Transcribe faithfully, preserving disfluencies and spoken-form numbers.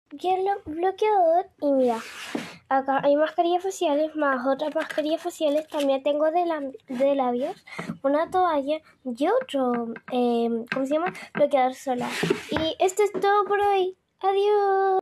hielo bloqueador y mira, acá hay mascarillas faciales más otras mascarillas faciales. También tengo de, la, de labios, una toalla y otro, eh, ¿cómo se llama? Bloqueador solar. Y esto es todo por hoy. Adiós.